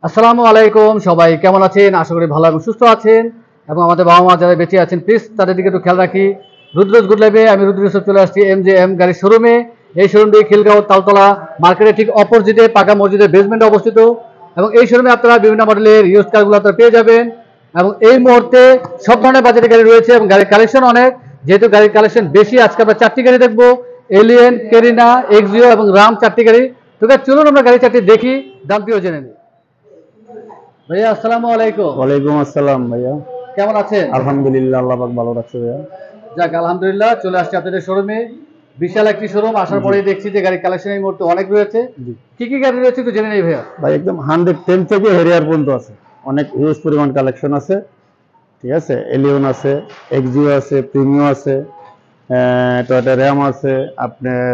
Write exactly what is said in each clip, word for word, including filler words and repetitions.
আসসালামু আলাইকুম, সবাই কেমন আছেন? আশা করি ভালো এবং সুস্থ আছেন। এবং আমাদের বাবা মা যারা বেঁচে আছেন প্লিজ তাদের দিকে একটু খেয়াল রাখি। রুদ্রজ গুড লাইফে আমি রুদ্র ইউসুফ চলে আসছি এম জে এম গাড়ির শোরুমে। এই শোরুমটি খিলগাঁও তালতলা মার্কেটের ঠিক অপোজিটে পাকা মসজিদের বেসমেন্টে অবস্থিত। এবং এই শোরুমে আপনারা বিভিন্ন মডেলের ইউজ কারগুলো আপনারা পেয়ে যাবেন। এবং এই মুহূর্তে সব ধরনের বাজেটের গাড়ি রয়েছে এবং গাড়ির কালেকশন অনেক। যেহেতু গাড়ির কালেকশন বেশি, আজকে আমরা চারটি গাড়ি দেখবো, এলিয়েন, কেরিনা, এক্সিও এবং রাম, চারটি গাড়ি। তো চলুন আমরা গাড়ি চারটি দেখি, দামটিও জেনে নিই। ভাইয়া আসসালামু আলাইকুম। ওয়ালাইকুম আসসালাম ভাইয়া, কেমন আছেন? আলহামদুলিল্লাহ, আল্লাহ পাক ভালো রাখছে ভাইয়া। যাক আলহামদুলিল্লাহ, চলে আসছি আপনাদের শোরুমে। বিশাল একটি শোরুম, আসার পরেই দেখছি যে গাড়ির কালেকশন এই মুহূর্তে অনেক রয়েছে। কি কি গাড়ি রয়েছে একটু জেনে নেই ভাইয়া। ভাই একদম হান্ড্রেড টেন থেকে হেরিয়ার পর্যন্ত আছে, অনেক হিউজ পরিমাণ কালেকশন আছে। ঠিক আছে, এলিয়ন আছে, এক্সিও আছে, প্রিমিও আছে, টয়োটা র্যাম আছে, আপনার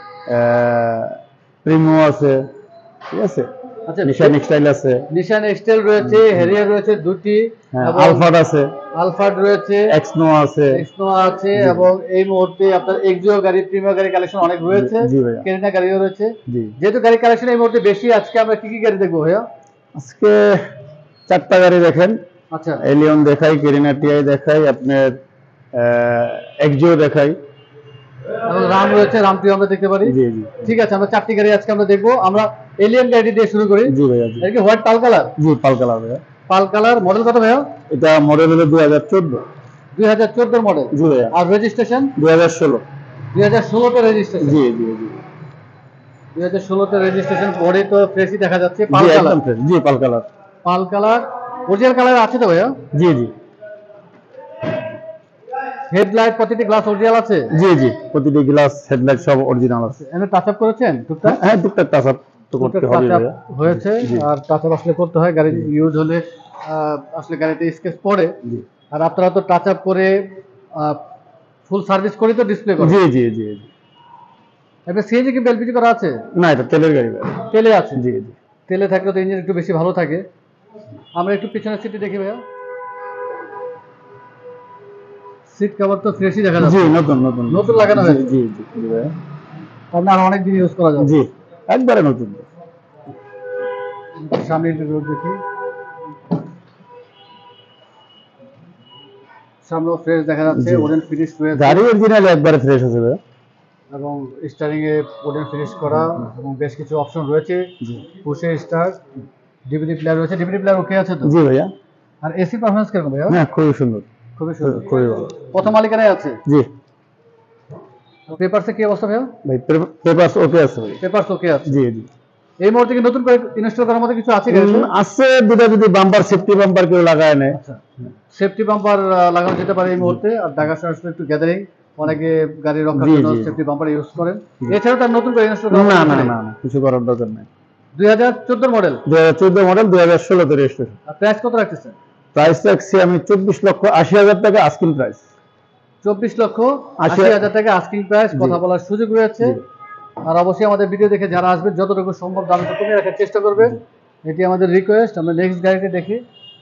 প্রিমিও আছে। ঠিক আছে, আচ্ছা, নিশান এক্সটাইল আছে, নিশান এক্সটেল রয়েছে, হেরিয়ার রয়েছে দুটি, আলফাড আছে, আলফাড রয়েছে, এক্সনো আছে, এক্সনো আছে এবং এই মুহূর্তে আপনার এক্সিও গাড়ি, প্রিমিও গাড়ি কালেকশন অনেক রয়েছে। জি ভাইয়া, কেরিনা গাড়িও রয়েছে। জি, যেহেতু গাড়ি কালেকশন এই মুহূর্তে বেশি, আজকে আমরা কি কি গাড়ি দেখবো ভাইয়া? আজকে চারটা গাড়ি দেখেন। আচ্ছা, এলিয়ন দেখাই, কেরিনা টিআই দেখাই, আপনার এক্সিও দেখাই এবং রাম রয়েছে, রামটিও আমরা দেখতে পারি। জি জি, ঠিক আছে, আমরা চারটি গাড়ি আজকে আমরা দেখবো। আমরা এলিয়েন গাড়ি দিয়ে শুরু করি। জি ভাইয়া, জি, এটা কি হোয়াইট পাল কালার? জি পাল কালার ভাইয়া। পাল কালার, মডেল কত ভাইয়া? এটা মডেল হলো দুই হাজার চোদ্দ। দুই হাজার চোদ্দোর মডেল। জি ভাইয়া। আর রেজিস্ট্রেশন দুই হাজার ষোলো। দুই হাজার ষোলোতে রেজিস্ট্রেশন। জি জি জি, দুই হাজার ষোলোতে রেজিস্ট্রেশন। বডি তো ফ্রেশই দেখা যাচ্ছে। পাল জি কালার, একদম ফ্রেশ, জি পাল কালার। পাল কালার অরিজিনাল কালার আছে তো ভাইয়া? জি জি, হেডলাইট প্রতিটি গ্লাস অরিজিনাল আছে? জি জি, প্রতিটি গ্লাস হেডলাইট সব অরিজিনাল আছে। এনে টাচ আপ করেছেন টুকটাক? হ্যাঁ, টুকটাক টাচ আপ তো করতে হবে ভাইয়া। হয়েছে, আর টাচ আপ আসলে করতে হয়, গাড়ি ইউজ হলে আহ, আসলে গাড়িতে স্কেচ পড়ে। জি, আর আপনারা তো টাচ আপ করে ফুল সার্ভিস করে তো ডিসপ্লে করেন। জি জি জি জি। এবার সিএনজি কি এলপিজি করা আছে? না, এটা তেলের গাড়ি ভাইয়া। তেলে আছে? জি জি, তেলে থাকলে তো ইঞ্জিন একটু বেশি ভালো থাকে। আমরা একটু পিছনের সিটে দেখি ভাইয়া। সিট কভার তো ফ্রেশই দেখা জি, যাচ্ছে। নতুন নতুন নতুন লাগানো হয়েছে? জি জি জি ভাইয়া, তাহলে আর অনেক দিন ইউজ করা যাবে। জি একবারে নতুন। সামনে একটু রোড দেখি, সামনেও ফ্রেশ দেখা যাচ্ছে, জি। ওডেন ফিনিশ রয়েছে গাড়ি অরিজিনাল একবারে ফ্রেশ আছে ভাইয়া। এবং স্টারিং এ ওডেন ফিনিশ করা এবং বেশ কিছু অপশন রয়েছে। জি, পুশে স্টার্ট, ডিভিডি প্লেয়ার রয়েছে। ডিভিডি প্লেয়ার ওকে আছে তো? জি ভাইয়া। আর এসি পারফরম্যান্স কেমন ভাইয়া? হ্যাঁ, খুবই সুন্দর, খুবই সুন্দর, খুবই ভালো। প্রথম মালিকানায় আছে? জি পেপারসে কি অবস্থা ভাইয়া? ভাই, পেপারস ওকে আছে ভাই। পেপারস ওকে আছে। জি জি, এই মুহূর্তে কি নতুন করে ইনস্টল করার মতো কিছু আছে গাড়িতে? আছে দুটা, যদি বাম্পার সেফটি বাম্পার কেউ লাগায় নেয়। আচ্ছা, সেফটি বাম্পার লাগানো যেতে পারে এই মুহূর্তে। আর ঢাকা শহরে একটু গ্যাদারিং, অনেকে গাড়ি রক্ষার জি, জন্য জি। সেফটি বাম্পার ইউজ করেন। জি। এছাড়াও তার নতুন করে ইনস্টল না করা না না না, কিছু করার দরকার নাই। দুই হাজার চোদ্দোর মডেল, দুই হাজার চোদ্দ মডেল, দুই হাজার ষোলোতে রেজিস্ট্রেশন। আর প্রাইস কত রাখতেছেন? প্রাইস রাখছি আমি চব্বিশ লক্ষ আশি হাজার টাকা আস্কিং প্রাইস। চব্বিশ লক্ষ আশি আশি হাজার টাকা আস্কিং প্রাইস। জি। কথা বলার সুযোগ রয়েছে। জি। আর অবশ্যই আমাদের ভিডিও দেখে যারা আসবে যতটুকু সম্ভব দামটা কমিয়ে রাখার চেষ্টা করবে, এটি আমাদের রিকোয়েস্ট। আমরা নেক্সট গাড়িটি দেখি,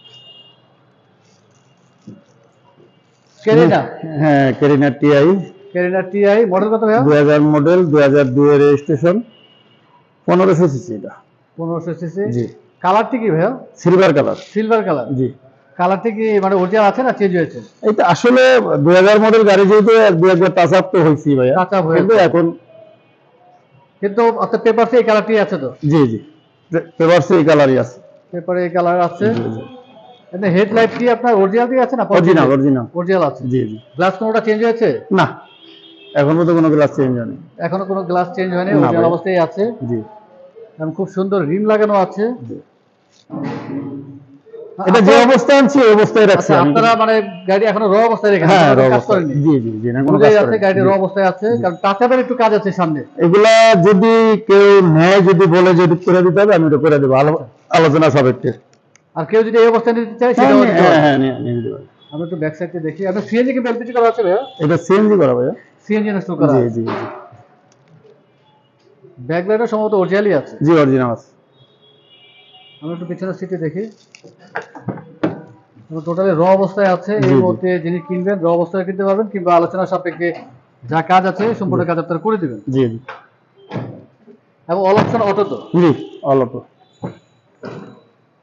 কেরিনা। হ্যাঁ, Carina TI, Carina TI, model কত ভাইয়া? দুই হাজার মডেল, দুই হাজার দুই এর রেজিস্ট্রেশন, পনেরোশো সিসি এটা। পনেরোশো সিসি। জি, কালারটি কি ভাইয়া? Silver colour. Silver colour. জি, কালারটি কি মানে অরিজিনাল আছে না চেঞ্জ হয়েছে? এটা আসলে দুই হাজার মডেল গাড়ি, যেহেতু এক দুই একবার টাচ আপ তো হয়েছি ভাইয়া, টাচ আপ হয়েছে। কিন্তু এখন কিন্তু আপনার পেপারসে এই কালারটি আছে তো? জি জি, পেপারসে এই কালারই আছে। পেপারে এই কালার আছে। জি জি, এতে হেডলাইট কি আপনার অরিজিনাল দিয়ে আছে না? অরিজিনাল অরিজিনাল অরিজিনাল আছে। জি জি, গ্লাস কোনোটা চেঞ্জ হয়েছে? না, এখন পর্যন্ত কোনো গ্লাস চেঞ্জ হয়নি। এখনো কোনো গ্লাস চেঞ্জ হয়নি, না অরিজিনাল ভাই। অবস্থায় আছে। জি এবং খুব সুন্দর রিম লাগানো আছে। জি, এটা যে অবস্থায় আনছি ওই অবস্থায় রাখছি আচ্ছা, আমি। আপনারা মানে গাড়ি এখনো র অবস্থায় রেখেছেন? হ্যাঁ, কোনো র কাজ অবস্থায়। করেননি? জি জি জি, না কোনো বুঝাই কাজ যাচ্ছে করিনি। গাড়ি জি। র অবস্থায় আছে, কারণ টাচাপের একটু কাজ আছে সামনে। এগুলা যদি কেউ নেয়, যদি বলে যে এটা করে দিতে হবে, আমি এটা করে দেবো, আলো- আলোচনা সাপেক্ষে। আর কেউ যদি এই অবস্থায় নিতে চায় হ্যাঁ, সেটাও নিয়ে- দিতে হ্যাঁ পারবে। হ্যাঁ, নিয়ে- নিয়ে দিতে পারি। আমরা একটু ব্যাক সাইডে দেখি। আপনার সিএনজি কি এলপিজি করা আছে ভাইয়া? এটা সিএনজি করা ভাইয়া। সিএনজি ইনস্টল করা জি আছে। জি জি, ব্যাকলাইটও সম্ভবত অরিজিনালই আছে। জি অরিজিনাল আছে। আমরা একটু পিছনের সিটে দেখি। টোটালি র অবস্থায় আছে। জি, এই জি। মুহূর্তে যিনি কিনবেন র অবস্থায় কিনতে পারবেন, কিংবা আলোচনা সাপেক্ষে যা কাজ আছে সম্পূর্ণ কাজ আপনারা করে দিবেন। জি জি এবং অল অপশন অটো তো? জি, অল অটো।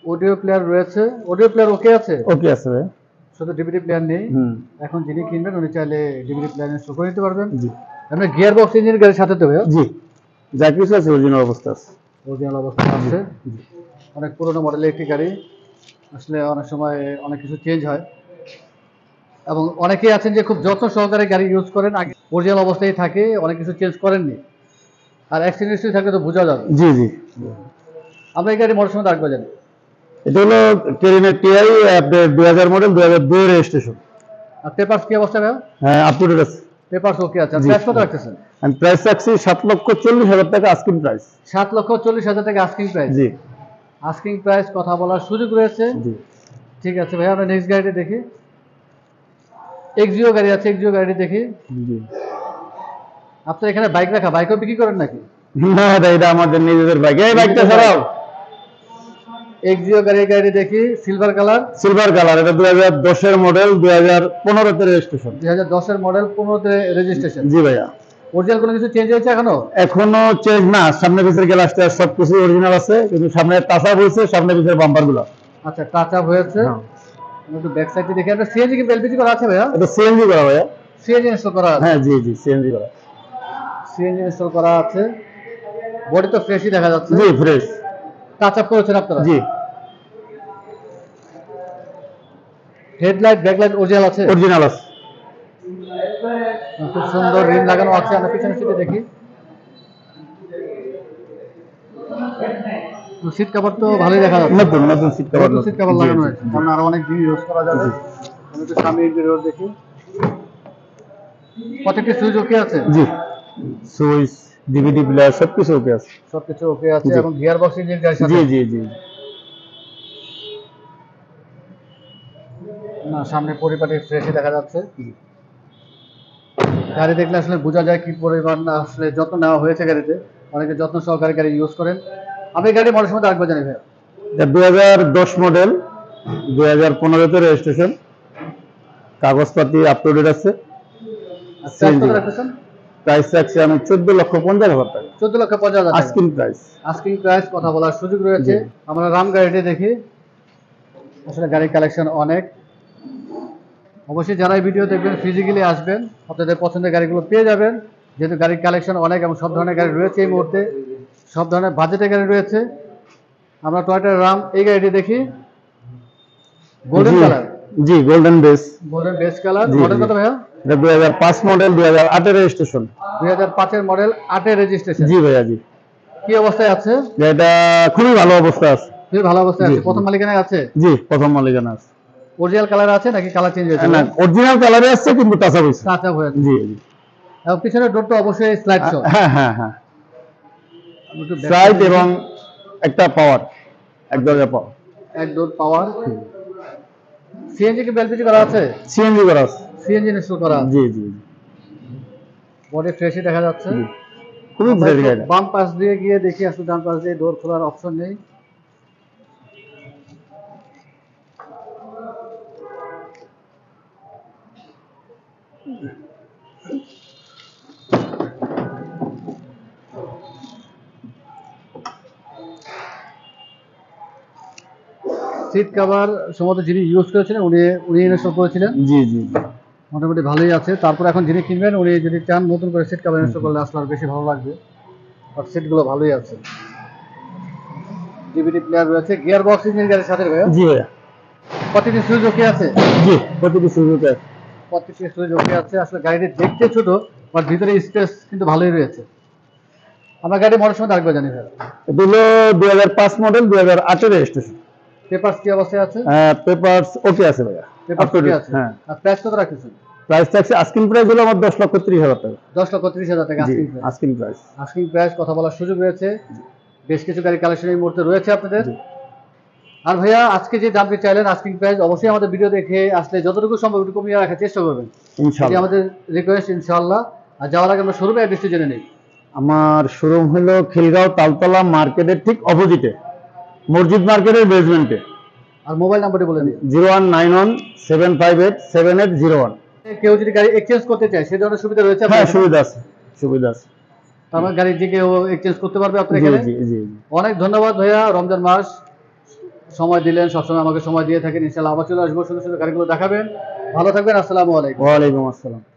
অডিও প্লেয়ার রয়েছে, অডিও প্লেয়ার ওকে আছে, ওকে আছে ভাই। শুধু ডিভিডি প্লেয়ার নেই। হুম এখন যিনি কিনবেন উনি চাইলে ডিভিডি প্লেয়ার ইনস্টল করে নিতে পারবেন। জি আপনার গিয়ার বক্স ইঞ্জিন গাড়ির সাথে তো ভাইয়া? জি, যা কিছু আছে অরিজিনাল অবস্থা আছে। অরিজিনাল অবস্থা আছে। অনেক পুরোনো মডেলের একটি গাড়ি, আসলে অনেক সময় অনেক কিছু চেঞ্জ হয় এবং অনেকেই আছেন যে খুব যত্ন সহকারে গাড়ি ইউজ করেন, আগে অরিজিনাল অবস্থায় থাকে, অনেক কিছু চেঞ্জ করেননি। আর অ্যাক্সিডেন্ট হিস্ট্রি থাকলে তো বোঝা যাবে। জি জি, আমরা এই গাড়ি মডেল সম্বন্ধে রাখবো জানি। এটা হলো কেরিনা টিআই, আপনার দুই হাজার মডেল, দুই হাজার দুই রেজিস্ট্রেশন। আর পেপারস কি অবস্থা ভাইয়া? হ্যাঁ, আপ টু ডেট আছে। পেপারস ওকে আছে। আর জি। প্রাইস কত রাখতেছেন? আমি প্রাইস রাখছি সাত লক্ষ চল্লিশ হাজার টাকা আস্কিং প্রাইস। সাত লক্ষ চল্লিশ হাজার টাকা আস্কিং প্রাইস। জি আস্কিং প্রাইস, কথা বলার সুযোগ রয়েছে। জি ঠিক আছে ভাইয়া, আমরা নেক্সট গাড়িটি দেখি। এক্সিও গাড়ি আছে, এক্সিও গাড়িটি দেখি। জি। আপনার এখানে বাইক রাখা, বাইকও বিক্রি করেন নাকি? না, এটা আমাদের নিজেদের বাইক। এই বাইকটা ছাড়াও এক্সিও গাড়ি, গাড়ি দেখি, সিলভার কালার, সিলভার কালার। এটা দুই হাজার দশের মডেল, দুই হাজার পনেরোতে রেজিস্ট্রেশন। দুই হাজার দশের মডেল, পনেরোতে রেজিস্ট্রেশন। জি ভাইয়া। অরিজিনাল কোনো কিছু চেঞ্জ হয়েছে এখনো? এখনো চেঞ্জ না, সামনে পিছের গ্লাস টাস সবকিছু অরিজিনাল আছে, কিন্তু সামনে টাচ আপ হয়েছে, সামনে পিছের বাম্পার গুলো। আচ্ছা, টাচ আপ হয়েছে। আমরা একটু ব্যাক সাইডে দেখি। আপনার সিএনজি কি এলপিজি করা আছে ভাইয়া? এটা সিএনজি করা ভাইয়া। সিএনজি ইনস্টল করা আছে? হ্যাঁ জি জি, সিএনজি করা। সিএনজি ইনস্টল করা আছে। বডি তো ফ্রেশই দেখা যাচ্ছে। জি, ফ্রেশ। টাচ আপ করেছেন আপনারা? জি। হেডলাইট, ব্যাকলাইট অরিজিনাল আছে? অরিজিনাল আছে। খুব সুন্দর রিম লাগানো আছে। আমরা পিছনের সিটে দেখি। সিট কভার তো ভালোই দেখা যাচ্ছে। নতুন নতুন সিট কভার, নতুন সিট কভার লাগানো হয়েছে, কারণ আরো অনেক দিন ইউজ করা যাবে। আমি একটু সামনে ইন্টেরিয়র দেখি। প্রত্যেকটি সুইচ ওকে আছে? জি, সুইচ, ডিভিডি প্লেয়ার সবকিছু ওকে আছে। সবকিছু ওকে আছে। জি। এবং গিয়ার বক্স ইঞ্জিন গাড়ির সাথে? জি জি জি। না, সামনে পরিপাটি ফ্রেশই দেখা যাচ্ছে। গাড়ি দেখলে আসলে বোঝা যায় কি পরিমাণ আসলে যত্ন নেওয়া হয়েছে গাড়িতে। অনেকে যত্ন সহকারে গাড়ি ইউজ করেন। আমি গাড়ি মডেল সম্বন্ধে আরেকবার জানি ভাইয়া। এটা দুই হাজার দশ মডেল, দুই হাজার পনেরোতে রেজিস্ট্রেশন, কাগজপাতি আপ টু ডেট আছে। প্রাইস কত রাখতেছেন? প্রাইস রাখছি আমি চোদ্দ লক্ষ পঞ্চাশ হাজার টাকা। চোদ্দ লক্ষ পঞ্চাশ হাজার টাকা আস্কিং প্রাইস। আস্কিং প্রাইস, কথা বলার সুযোগ রয়েছে। আমরা রাম গাড়িটি দেখি। আসলে গাড়ির কালেকশন অনেক। অবশ্যই যারা এই ভিডিও দেখবেন ফিজিক্যালি আসবেন, আপনাদের পছন্দের গাড়িগুলো পেয়ে যাবেন, যেহেতু গাড়ির কালেকশন অনেক এবং সব ধরনের গাড়ি রয়েছে এই মুহূর্তে, সব ধরনের বাজেটের গাড়ি রয়েছে। আমরা টয়োটা রাম এই গাড়িটি দেখি। Golden colour. জি, golden base. Golden base colour. জি, মডেল জি। কত ভাইয়া? এটা দুই হাজার পাঁচ মডেল, দুই হাজার আটের রেজিস্ট্রেশন। দুই হাজার পাঁচের মডেল, আটের রেজিস্ট্রেশন। জি ভাইয়া জি। কি অবস্থায় আছে? এটা খুবই ভালো অবস্থা আছে। খুবই ভালো অবস্থায় জি, আছে। প্রথম মালিকানায় আছে? জি, প্রথম মালিকানা আছে। অরিজিনাল কালার আছে নাকি কালার চেঞ্জ হয়েছে? না, অরিজিনাল কালারে আছে, কিন্তু টাচ আপ হয়েছে। টাচ আপ হয়েছে। জি জি। এবং পিছনের ডোরটা অবশ্যই স্লাইড শো। হ্যাঁ হ্যাঁ হ্যাঁ, স্লাইড এবং একটা পাওয়ার, এক দরজা পাওয়ার। এক ডোর পাওয়ার। সিএনজি কি এলপিজি করা আছে? সিএনজি করা আছে। সিএনজি ইনস্টল করা আছে। জি জি। বডি ফ্রেশই দেখা যাচ্ছে। জি, খুবই ফ্রেশ গাড়ি। বাম পাশ দিয়ে গিয়ে দেখি, আসলে ডান পাশ দিয়ে ডোর খোলার অপশন নেই। সিট কভার সম্ভবত যিনি ইউজ করেছিলেন উনি উনি ইনস্টল করেছিলেন। জি জি। মোটামুটি ভালোই আছে। তারপর এখন যিনি কিনবেন উনি যদি চান নতুন করে সিট কভার ইনস্টল করলে আসলে আর বেশি ভালো লাগবে। আর সিটগুলো ভালোই আছে। ডিভিডি প্লেয়ার রয়েছে। গিয়ার বক্স ইঞ্জিন গাড়ির সাথে ভাইয়া? জি ভাইয়া। প্রতিটি সুইচ ওকে আছে? জি, প্রতিটি সুযোগ আছে। প্রত্যেকটি সুইচ ওকে আছে। আসলে গাড়িটি দেখতে ছোট, বাট ভিতরে স্পেস কিন্তু ভালোই রয়েছে। আমরা গাড়ি মডেল সম্বন্ধে আরেকবার জানি ভাইয়া। এটা হলো দুই হাজার পাঁচ মডেল, দুই হাজার আটের রেজিস্ট্রেশন। পেপারস কি অবস্থায় আছে? পেপারস ওকে আছে ভাইয়া। পেপারস ওকে আছে। হ্যাঁ। আর প্রাইস কত রাখতেছেন? প্রাইস ট্যাক্স আস্কিং প্রাইস হলো আমার দশ লক্ষ ত্রিশ হাজার টাকা। দশ লক্ষ ত্রিশ হাজার টাকা জি, asking price. Asking price. Asking price, কথা বলার সুযোগ রয়েছে। বেশ কিছু গাড়ি কালেকশন এই মুহূর্তে রয়েছে আপনাদের। জি। আর ভাইয়া আজকে যে দামটি চাইলেন আস্কিং প্রাইস, অবশ্যই আমাদের ভিডিও দেখে আসলে যতটুকু সম্ভব একটু কমিয়ে রাখার চেষ্টা করবেন। এটি ইনশাআল্লাহ। আমাদের রিকোয়েস্ট ইনশাআল্লাহ। আর যাওয়ার আগে আমরা শোরুমে অ্যাড্রেসটি জেনে নিই। আমার শোরুম হলো খিলগাঁও তালতলা মার্কেটের ঠিক অপোজিটে, মসজিদ মার্কেটের বেসমেন্টে। আর মোবাইল নাম্বারটি বলে দিন। Zero one nine one seven five eight seven eight zero one. কেউ যদি গাড়ি এক্সচেঞ্জ করতে চায় সে ধরনের সুবিধা রয়েছে? হ্যাঁ, সুবিধা আছে, সুবিধা আছে। আমার গাড়ি যে কেউ এক্সচেঞ্জ করতে পারবে আপনার জি এখানে? জি জি। অনেক ধন্যবাদ ভাইয়া। রমজান মাস, সময় দিলেন, সবসময় আমাকে সময় দিয়ে থাকেন। ইনশাআল্লাহ আবার চলে আসবো, সুন্দর সুন্দর গাড়িগুলো দেখাবেন। ভালো থাকবেন, আসসালামু আলাইকুম। ওয়ালাইকুম আসসালাম।